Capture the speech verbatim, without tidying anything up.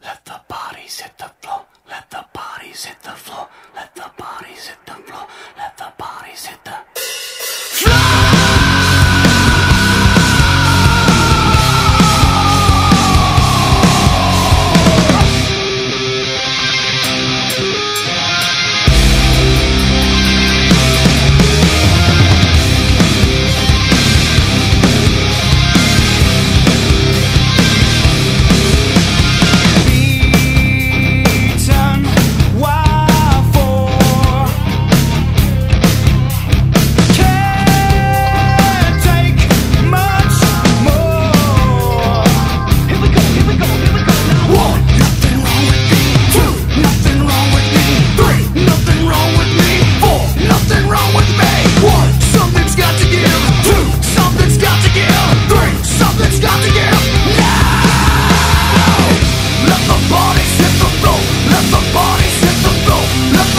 Let the bodies hit the floor. Let the bodies hit the floor. Let the bodies hit the floor. Let the bodies hit the floor. Let the bodies hit the floor. Let the bodies hit the floor. Let